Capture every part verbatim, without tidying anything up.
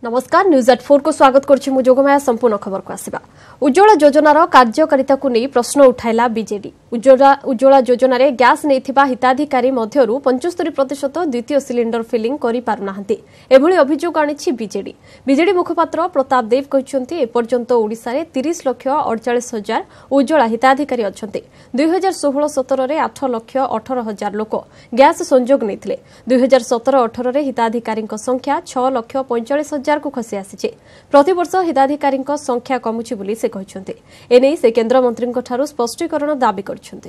नमस्कार news at four को स्वागत करछि मु जोगमाया संपूर्ण खबर को आसीबा। उज्ज्वला योजनार कार्यकारिता को नहीं प्रश्न उठाइला बीजेडी। उज्ज्वला उज्ज्वला योजन रे गैस नैथिबा हिताधिकारी मध्यरु पचहत्तर प्रतिशत द्वितीय सिलिंडर फिलिंग करि पारुनाहंती एभली अभियोग आनिछि बीजेडी। बीजेडी मुखपात्र प्रताप देव कहिसंती एपर्यंत ओडिसा रे तीस लाख अड़तालीस हजार उज्ज्वला हिताधिकारी अछंती। दुई हजार षोहल सतर रे आठ लाख अठारह हजार लोक गैस संयोग नैथिले। दुई हजार सतर अठर रे हिताधिकारी संख्या छह लाख पैंचाश हजार को खसी आसी। प्रतिवर्ष हिताधिकारी संख्या कमुछि बोली से कहते एने से केंद्र मंत्री ठारू स्पष्टीकरण दाबी करछन्ते।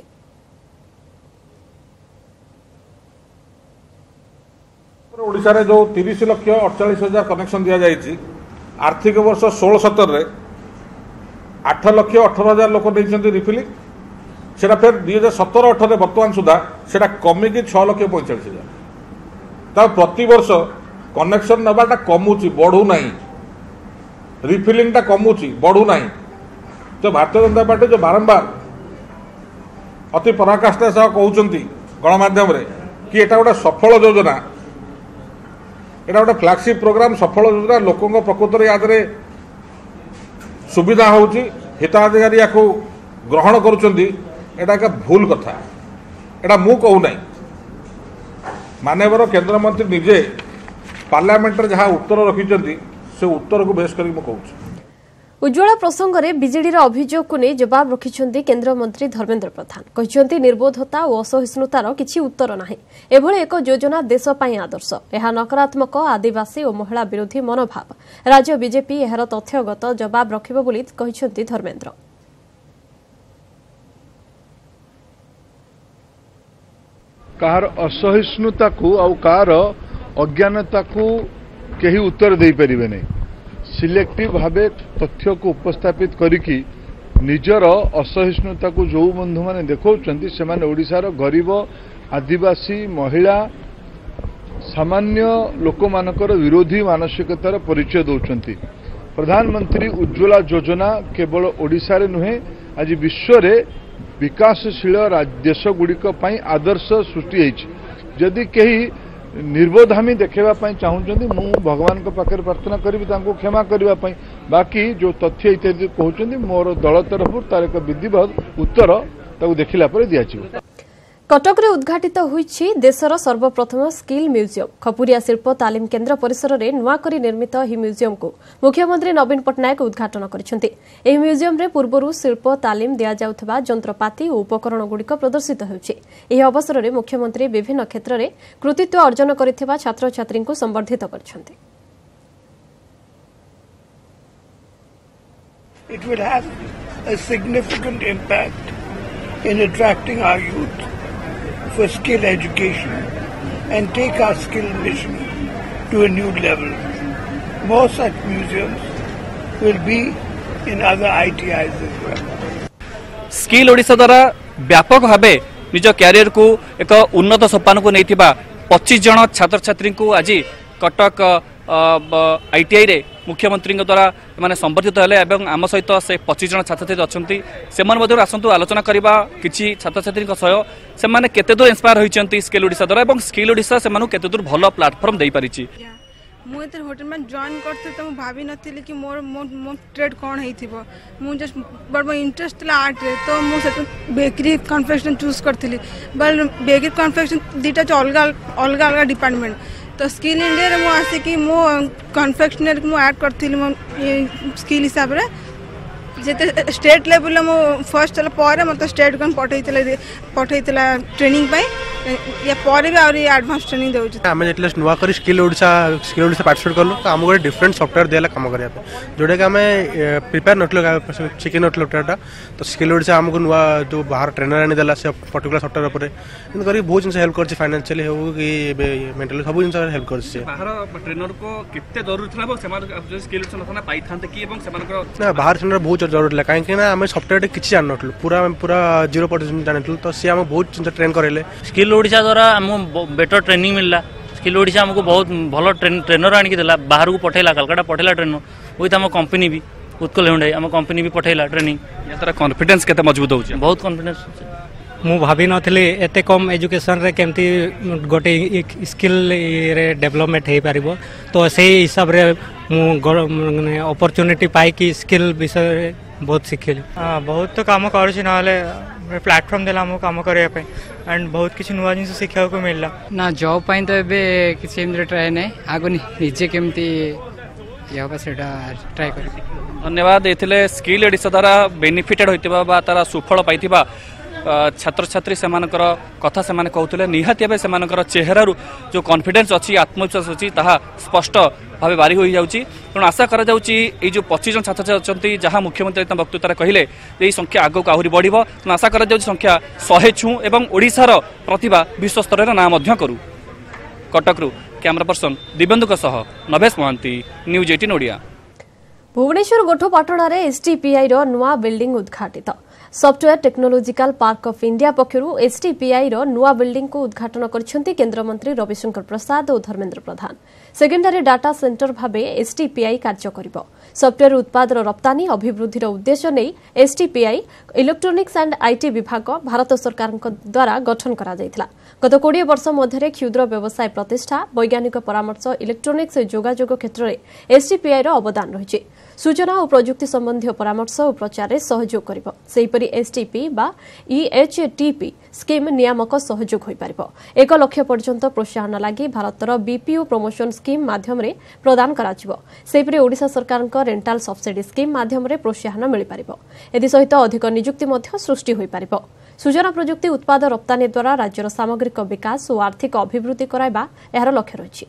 ओडिशा रे जो तीस लाख अड़तालीस हजार कनेक्शन दिया जायछि आर्थिक वर्ष सोलह सतर रे आठ लाख अठारह हजार लोक नहीं रिफिलिंग सेटा फिर दुई हजार सतर अठर रे बर्तमान सुधा सेटा कमिकी छह लाख पैंचाश हजार ता प्रति वर्ष कनेक्शन नबाटा कमुची बढ़ू नहीं रिफिलिंगटा कमुची बढ़ू नहीं। तो भारतीय जनता पार्टी जो बारंबार अति पराकाष्ठा सह कहउचंती गणमाध्यम रे कि एटा गोटे सफल योजना एटा गोटे फ्लैगशिप प्रोग्राम सफल योजना लोकों प्रकृत में यादरे सुविधा होउची हिताधिकारी या ग्रहण करुचंती एटा एक भूल कथा एटा मु कहू नहीं माननीय केंद्र मंत्री निजे पार्लियामेंट रे जहाँ उत्तर रखिचंती से उत्तर को बेस करी मु कहूची। उज्ज्वला प्रसंग में बीजेडी अभियोग को नहीं जवाब रखिछंती केंद्र मंत्री धर्मेंद्र प्रधान कहिसंती निर्बोधता और असहिष्णुतार किछि उत्तर नाही। एभली एक योजना देश पई आदर्श यह नकारात्मक आदिवासी और महिला विरोधी मनोभाव राज्य बीजेपी एहार तथ्यगत जवाब रखिबो बोली कहिसंती धर्मेंद्र। कार असहिष्णुता को और कार अज्ञानता को कहीं उत्तर दे पारे नहीं। सिलेक्टिव भावे तथ्य को उपस्थापित करिकी निजर असहिष्णुता को जो बंधु माने देखौचंती से माने ओडिशार गरीब आदिवासी महिला सामान्य लोक मानकर विरोधी मानसिकतार परिचय दौरान। प्रधानमंत्री उज्ज्वला योजना केवल ओडिशा रे नुहे आज विश्व रे विकासशील देश गुड़िक आदर्श सृष्टि होइछि। जदि कहीं निर्बोधामी देखेवाई चाहूँगी मु भगवान को पाखे प्रार्थना करी क्षमा करने बाकी जो तथ्य इत्यादि कहते मोर दल तरफ तार एक विधिवत उत्तर देखला दिया। कटक रे उद्घाटित होईछि देशर सर्वप्रथम स्किल म्यूजियम। खपुरिया शिल्प तालीम केन्द्र परिसर में नुआ करी निर्मित ही म्यूजियम को मुख्यमंत्री नवीन पट्टनायक उद्घाटन करिसेंति। एही म्यूजियम रे पूर्वरु शिल्प तालीम दिया जाउथबा जंत्रपाति और उपकरण गुड़िक प्रदर्शित होउछि। एही अवसर में मुख्यमंत्री विभिन्न क्षेत्र में कृतित्व अर्जन करिथिबा छात्र छात्री को संबर्धित करछन्ति। It will have a significant impact in attracting our youth for skill education and take our skill mission to a new level. More such museums will be in other I T Is as well. Skill Odisha द्वारा व्यापक भावे निज career को एक उन्नत सोपान को नहीं पच्चीस जन छात्र छात्री को आज कटक आईटीआई रे मुख्यमंत्री द्वारा माने संबर्धित हेले एवं आम सहित से पच्चीस जन छात्र छात्री अच्छी से आसतु आलोचना करवा किसी छात्र छात्री सह से माने केते दूर इंस्पायर होइचंती स्किल ओडिशा द्वारा एवं स्किल ओडिशा से मानु केते दूर भलो प्लेटफॉर्म देई परिछि। मु एते होटल में जॉइन करते तो भाभी नथिले कि मोर मो ट्रेड कोन हेइथिबो मु जस्ट बड इंटरेस्ट ला आर्ट रे तो मु से बेकरी कन्फेक्शन चूज करथिली बल बेकरी कन्फेक्शन दीटा अलगा अलगा अलगा डिपार्टमेंट तो स्किल इंडिया रे मु आसे कि मु कन्फेक्शनर मु ऐड करथिली मु स्किल हिसाब रे जेते स्टेट लेवल मु फर्स्ट हला पर मते स्टेट कन पठैतले पठैतला ट्रेनिंग पई या पर भी और एडवांस ट्रेनिंग देउ छी। हमें जेतले नुवा करी skill Odisha skill Odisha participate करलो तो हमको डिफरेंट सॉफ्टवेयर देला काम करिया पे जोडे के हमें प्रिपेयर नटलो चिकन नटलो टाटा तो स्किल ओडिशा हमको नुवा जो बाहर ट्रेनर आनी देला से पर्टिकुलर सॉफ्टवेयर ऊपर इन करी बहुत जिन हेल्प करछि फाइनेंशियली हो कि मेंटली सब जिन हेल्प करछि। बाहर ट्रेनर को कितने जरूरी थला बो सेमान जो स्किल ओडिशा नथना पाई थांते कि एवं सेमान ना बाहर ट्रेनर बहुत जरूरी है कहीं ना आम सफ्टवेयर किसी जान नटलु पूरा पूरा जीरो परसेंट जानतलु तो सी आम बहुत ट्रेन करेले। स्किल ओडिशा द्वारा आमको बेटर ट्रेनिंग मिलला। स्किल ओडिशा हमको बहुत भल ट्रेनर आनिक देला बाहर को पठेला कलकाता पठेला ट्रेनर विथ आम कंपनी भी उत्कल हुंडई आम कंपनी भी पठेला ट्रेनिंग या तारा कॉन्फिडेंस केते मजबूत होउछ बहुत कॉन्फिडेंस मु भाभी नथली एते कम एजुकेशन रे केमती गोटे स्किल रे डेवलपमेंट हे पारिबो तो से हिसाब रे मु अपॉर्चुनिटी पाई कि स्किल विषय रे बहुत शिखिली। हां बहुत तो काम करूछि नाले प्लेटफॉर्म देला हम काम करे पे एंड बहुत किछ नुवा जिंस शिक्षा को मिलला ना जॉब पाई तो एबे किछ एमरे ट्राई नै आगो निजे केमती या बस एटा ट्राई कर। धन्यवाद। एथिले स्किल एडिशन द्वारा बेनिफिटेड होइतिबा बा तारा सुफल पाइतिबा छात्र छात्री सेमानकर कथा सेमाने कहउतले निहाती भाबे सेमानकर चेहरारू जो कॉन्फिडेंस अछि आत्मविश्वास अछि ताहा स्पष्ट भाबे बारी होई जाउची। पण आशा करा जाउची ए जो पच्चीस जन छात्र अछंती जहां मुख्यमंत्री ता वक्तव्य कहले ए संख्या आगो का आहुरी बढ़िबो तो आशा करा जाउची संख्या सौ छु एवं ओडिसार प्रतिभा विश्व स्तर रे नाम मध्य करू। कटकरू कैमरा पर्सन दिबेन्दुक सह नभेश महांती न्यूज अठारह ओडिया। भुवनेश्वर गोठपाटणार एसटीपीआई रो नुआ बिल्डिंग उद्घाटित। Software technological park of India पक्षरु एसटीपीआई रो नुआ बिल्डिंग को उद्घाटन करछंती केंद्र मंत्री रविशंकर प्रसाद और Dharmendra Pradhan. Secondary data centre भाबे एसटीपीआई कार्य करिबो। सॉफ्टवेयर उत्पाद रप्तानी अभिवृद्धि उद्देश्य नहीं एसटीपीआई इलेक्ट्रोनिक्स एंड आईटी विभाग भारत सरकार द्वारा गठन करा जायतिला। गत बीस वर्ष मध्य क्षुद्र व्यवसाय प्रतिष्ठा वैज्ञानिक परामर्श इलेक्ट्रोनिक्स जोगाजोग क्षेत्र में एसटीपीआई रो अवदान रही। सूचना और प्रजुक्ति संबंधी परामर्श और प्रचार में सहयोग करिबो। सेहिपरि एसटीपी बा ईएचटीपी स्कीम नियामक सहयोग होई पारिबो। एक लाख पर्यंत प्रोत्साहन लागि भारतर बीपीओ प्रमोशन स्कीम माध्यम रे प्रदान कराजिबो। सेहिपरि ओडिशा सरकार रेंटाल सब्सिडी स्कीम माध्यम रे प्रोत्साहन मिलि पारिबो। एदि सहित अधिक नियुक्ति मध्य सृष्टि होई पारिबो। सूचना प्रजुक्ति उत्पाद रप्तानी द्वारा राज्यर सामग्रिक विकास और आर्थिक अभिवृद्धि कराइबा एहार लक्ष्य रहिछि।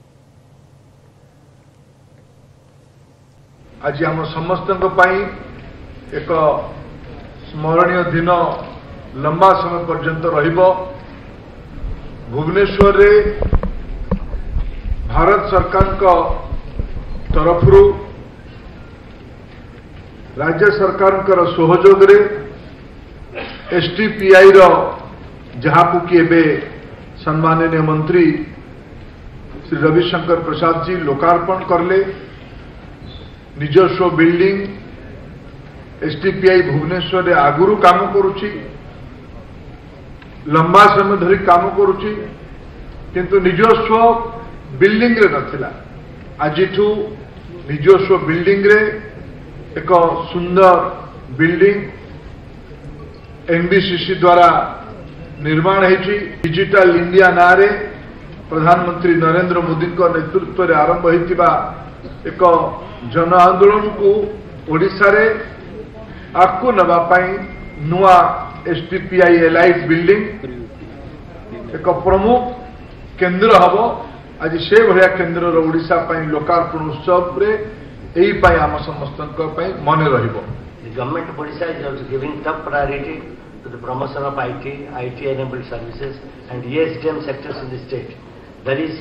आज आम समस्त एक स्मरणीय दिन लंबा समय पर्यंत रहिबो। भुवनेश्वर रे भारत सरकार तरफ राज्य सरकार सहयोग रे एसटीपीआई रो जहाँ कि एबे सम्माननीय मंत्री श्री रविशंकर प्रसाद जी लोकार्पण करले निजस्व बिल्डिंग एसटीपीआई भुवनेश्वर रे आगुरु काम करुची लंबा समय धरी काम करुची किंतु निजस्व बिल्डिंग रे नथिला। आजिठू निजस्व बिल्डिंग रे एक सुंदर बिल्डिंग एनबीसीसी द्वारा निर्माण है। डिजिटल इंडिया नारे प्रधानमंत्री नरेंद्र मोदी नेतृत्व में आरंभ होता एक जन आंदोलन को ओडिशा रे आगू नवापाई नुआ एसटीपीआई एलाइट बिल्डिंग एक प्रमुख केंद्र हम आज से भाया केंद्र ओडिशा लोकार्पण उत्सव रे यही आम समस्त मन रहिबो। The government of Odisha is also giving top priority to the promotion of I T, I T-enabled services and E S D M sectors in the state. There is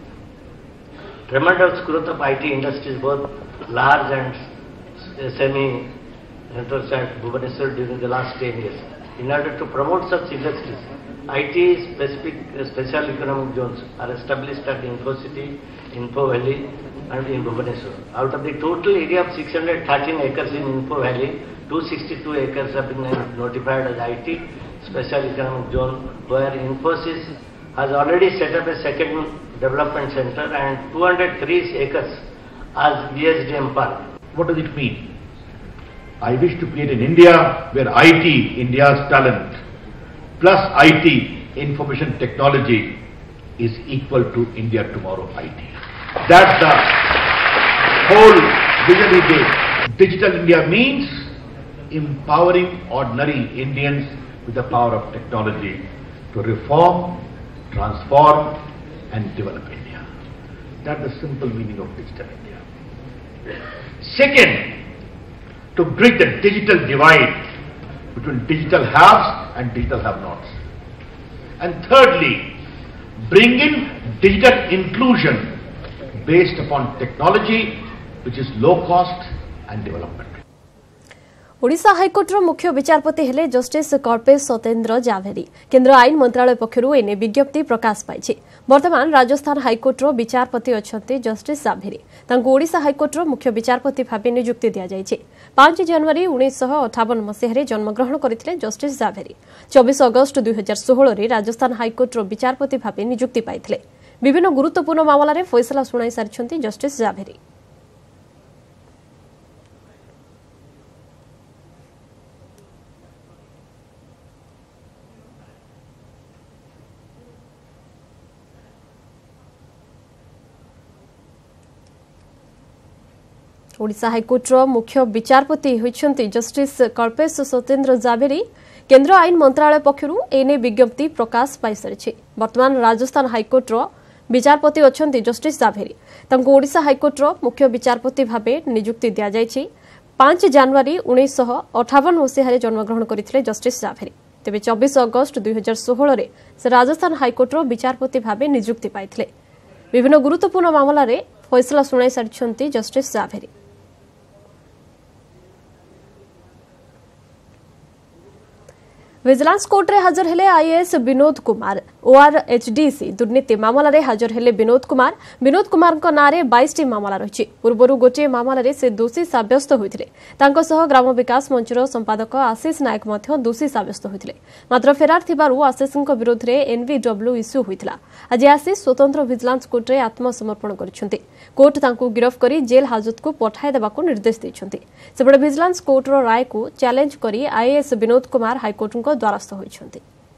tremendous growth of I T industries, both large and S M E centers at Bhubaneswar during the last ten years. In order to promote such industries, I T-specific uh, special economic zones are established at InfoCity, Info Valley and in Bhubaneswar. Out of the total area of six hundred thirteen acres in Info Valley, two hundred sixty-two acres have been notified as I T special economic zone, where Infosys has already set up a second development center and two hundred three acres as E S D M park. What does it mean? I wish to create an India where I T, India's talent, plus I T, information technology, is equal to India tomorrow I T. That's the whole vision is there. Digital India means empowering ordinary Indians with the power of technology to reform, transform and develop India. That's the simple meaning of Digital India. Second, to bridge the digital divide between digital haves and digital have-nots. And thirdly, bring in digital inclusion based upon technology which is low cost and development. Odisha हाइकोर्टर मुख्य विचारपति हेले justice Kalpesh Satyendra Jhaveri. केन्द्र आईन मंत्रालय पक्षरु एने विज्ञप्ति प्रकाश पाइछि। वर्तमान Rajasthan हाइकोर्टर विचारपति अछंती justice जाभेरी। तांको ओडिशा हाइकोर्टर मुख्य विचारपति भाबे नियुक्ति दिया जाइछि। पांच जनवरी उन्नीस सौ अठावन मसीह जन्मग्रहण करथिले जस्टिस जाभेरी। चौबीस अगस्त दुई हजार षोहल रे राजस्थान हाइकोर्टर विचारपति भाबे नियुक्ति पाइथिले। विभिन्न गुरुत्वपूर्ण मामला रे फैसला सुनाई सारिछंती जस्टिस जाभेरी। ओडिशा हाइकोर्टर मुख्य विचारपति होइछंती जस्टिस कल्पेश सत्येन्द्र जाभेरी। केन्द्र आईन मंत्रालय पक्षरु एने विज्ञप्ति प्रकाश पाई सारिछि। वर्तमान राजस्थान हाइकोर्टर विचारपति अछंती जस्टिस जाभेरी। तांको ओडिशा हाइकोर्टर मुख्य विचारपति भाबे नियुक्ति दिया जाइछि। पांच जनवरी उन्नीस सौ अठावन मसीह जन्मग्रहण करथिले जस्टिस जाभेरी। तेबे चौबीस अगस्त दुई हजार षोहल रे से राजस्थान हाइकोर्टर विचारपति भाबे नियुक्ति पाइथिले। विभिन्न गुरुत्वपूर्ण मामला रे फैसला सुनाई सारिछंती जस्टिस जाभेरी। विजिलेंस कोर्ट रे हाजर हेले आईएएस विनोद कुमार। ओआरएचडीसी दुर्नीति मामला रे हाजर हेले विनोद कुमार। विनोद कुमार को नारे बाईस टी मामला रही। पूर्व गोटे मामला रे से दोषी साब्यस्त होइथिले। तांको सह ग्राम विकास मंचर संपादक आशीष नायक मध्य दोषी साब्यस्त होइथिले। मात्र फेरार थिबारु आशीषक विरोध रे एनवीडब्ल्यू इश्यू होइथिला। आज आशीष स्वतंत्र विजिलेंस कोर्ट रे आत्मसमर्पण करिसेंती। कोर्ट तांको गिरफ करी जेल हाजत को पठाई देबाको निर्देश दैछंती। सेबडे विजिलेंस कोर्ट रो राय को चैलेंज करी आईएएस विनोद कुमार हाईकोर्ट को द्वारस्थ होइछंती।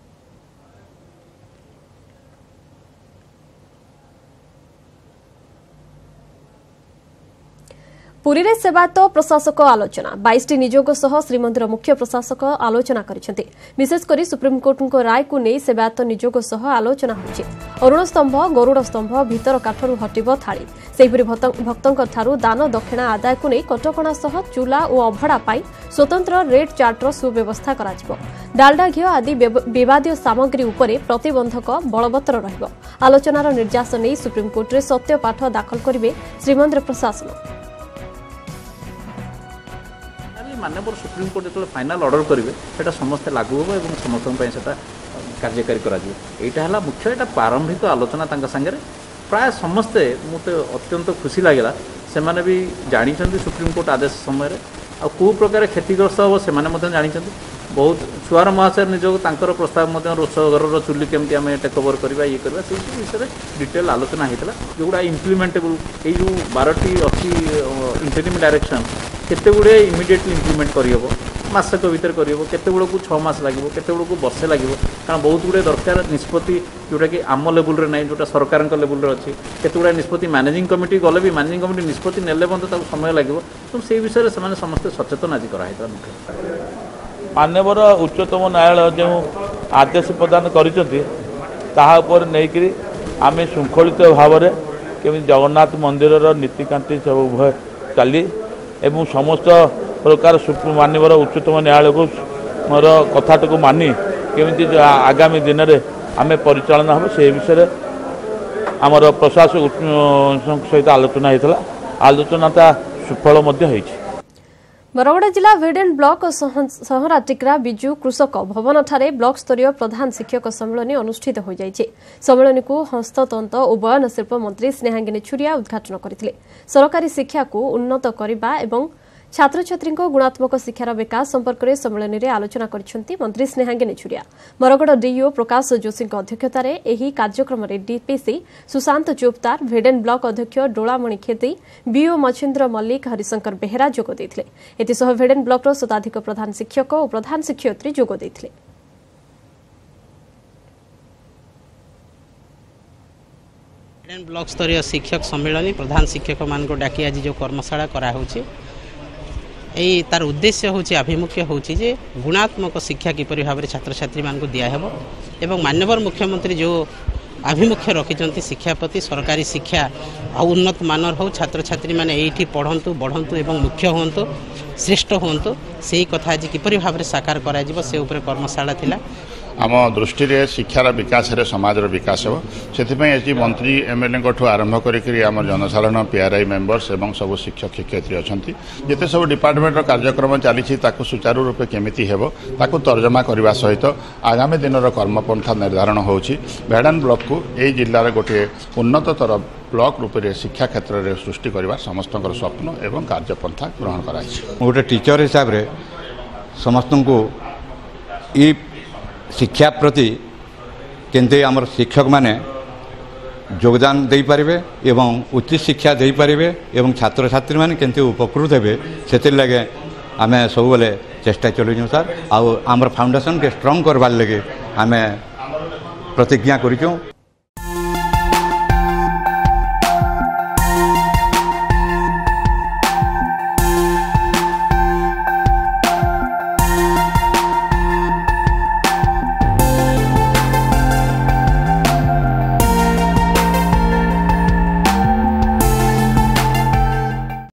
पुरी रे सेवायत प्रशासक आलोचना। बाईस टी नियोग सह श्रीमंदिर मुख्य प्रशासक आलोचना करिसेंती। विशेषकर सुप्रीमकोर्ट को राय को नहीं सेवायत नियोग सह आलोचना होछि। अरुण स्तंभ गरुड़ स्तंभ भीतर काठरू हटिब थाली। सेहिपरि भक्तों ठारू दान दक्षिणा आदाय को नहीं कटकणा सह चूला और अभड़ा पाई स्वतंत्र रेट चार्टर सुव्यवस्था कराजिबो। डालडा घिओ आदि विवादीय सामग्री उपरे प्रतिबंधक बलवत्तर रहिबो। आलोचनार निर्यास नहीं सुप्रीमकोर्ट रे सत्यपाठ दाखल करिवे श्रीमंदिर प्रशासन। माननीय सुप्रीमकोर्ट जो फाइनाल ऑर्डर करेंगे सेटा समस्त लागू हो और समस्त कार्यकारी करा मुख्य यहाँ प्रारंभिक आलोचना सांगे प्राय समस्ते मत अत्यंत खुशी लगे से मैंने भी जानते सुप्रीमकोर्ट आदेश समय आ कौ प्रकार क्षतिग्रस्त हम से जानते बहुत सुआर महाशय निजक तांकर प्रस्ताव रोषघर चुली केमती आम टेक ओवर करवा ये करवा से विषय डिटेल आलोचना होता जोड़ा इम्प्लीमेंटेबल यो बारटी अच्छी इंटरिम डायरेक्शन केते गुड़े इमिडिएटली इम्प्लीमेंट करहब मासक भीतर करहब केते गुड़ को छः मास लगे केते गुड़ को वर्षे लगे कारण बहुत गुड़े दरकार निष्पत्ति जोटा कि आम लेवल रे नहीं जोटा सरकार लेवल अच्छी केते गुड़ा निष्पत्ति मैनेजिंग कमिटी गले भी मैनेजिंग कमिटी निष्पत्ति नेले बंद समय लगे तो से विषय से समस्त सचेतन आज कराई मुख्य मान्यवर उच्चतम न्यायालय जो आदेश प्रदान कर नहीं आम श्रृंखलित भाव में केमी जगन्नाथ मंदिर नीतिकांति सब उभय चली एवं समस्त प्रकार मान्यवर उच्चतम न्यायालय को मोर कथाट को मानी केमी आगामी दिन में आम परिचालना हम से विषय आमर प्रशासक सहित आलोचना होता आलोचनाटा सुफल बरगड़ जिला भिडेन ब्लॉक सहरा टिकरा बिजु कृषक भवन ठारे ब्लॉक स्तरीय प्रधान शिक्षक सम्मेलन अनुष्ठित हो जाइए। सम्मेलन को हस्ततंत और बयन शिल्प मंत्री स्नेहांगिनी छुरिया उद्घाटन करथिले। सरकारी शिक्षा को उन्नत करबा एवं छात्र छात्री गुणात्मक शिक्षार विकास संपर्क में सम्मेलन में आलोचना करछंती मंत्री स्नेहांगिनी छुरिया। बरगड़ डीईओ प्रकाश जोशी अध्यक्षतार एही कार्यक्रम में डीपीसी सुशांत चोपतार भिडेन ब्लॉक अध्यक्ष डोलामणि खेती बीओ मछिंद्र मल्लिक हरिशंकर बेहेरा जोग देथिले। एथिसह भिडेन ब्लॉक शताधिक प्रधान शिक्षक और प्रधान शिक्षयित्री जोग देथिले। भिडेन ब्लॉक स्तरीय शिक्षक सम्मेलन प्रधान शिक्षक मान को डाकी आज जो कर्मशाला कराहोछि यही तार उद्देश्य होची आभिमुख्य होची जे गुणात्मक शिक्षा किपरि भाव में छात्र छात्री मान को दिया हेबो एवं माननीय मुख्यमंत्री जो आभिमुख्य रखिचंती शिक्षा प्रति सरकारी शिक्षा आ उन्नत मानर हो छात्र छात्री माने एठी पढ़ंतु बढ़ंतु एवं मुख्य होंतु श्रेष्ठ होंतु सेही कथा आज किपरि भाव में साकार करा जिवो से ऊपर कर्मशाला थिला आम दृष्टि रे शिक्षार विकास रे समाजर विकास हो से आज मंत्री एमएलए ठू आरंभ करी आम जनसाधारण पीआरआई मेंबर्स एवं सब शिक्षक शिक्षयित्री अच्छा जिते सब डिपार्टमेंट कार्यक्रम चली सुचारू रूपे केमिति हेबो ताकू तर्जमा करने सहित आगामी दिन कर्मपंथा निर्धारण होछि भेड़ान ब्लॉक को यही जिलार गोटे उन्नततर ब्लॉक रूप से शिक्षा क्षेत्र में सृष्टि करने समस्त स्वप्न एवं कार्यपंथा ग्रहण कराई गोटे टीचर हिसाब से समस्त को ये शिक्षा प्रति केंते आमर शिक्षक माने योगदान दे पारिबे एवं उच्च शिक्षा दे पारिबे एवं छात्र छात्री माने केंते उपकृत हेबे सेतिर लगे आमे सब बेले चेष्टा चलुछु सर आउ आमर फाउंडेशन के स्ट्रांग करबार लगे आमे प्रतिज्ञा करिछु।